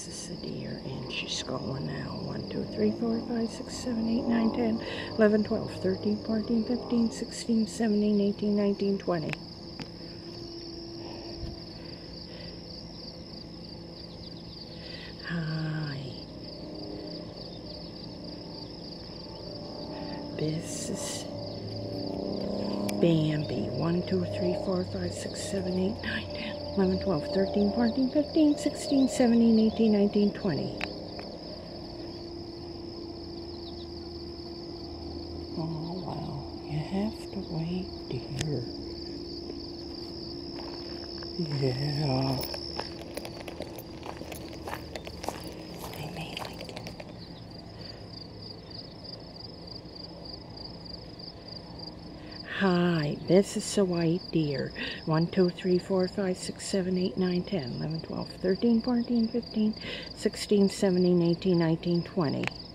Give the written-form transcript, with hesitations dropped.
This is a deer, and she's going now. 1, 2, 3, 4, 5, 6, 7, 8, 9, 10, 11, 12, 13, 14, 15, 16, 17, 18, 19, 20. Hi. This is Bambi. 1, 2, 3, 4, 5, 6, 7, 8, 9, 10, 11, 12, 13, 14, 15, 16, 17, 18, 19, 20. Oh, wow. You have to wait, dear. Yeah. They may like it. Hi, this is a white deer. 1, 2, 3, 4, 5, 6, 7, 8, 9, 10, 11, 12, 13, 14, 15, 16, 17, 18, 19, 20.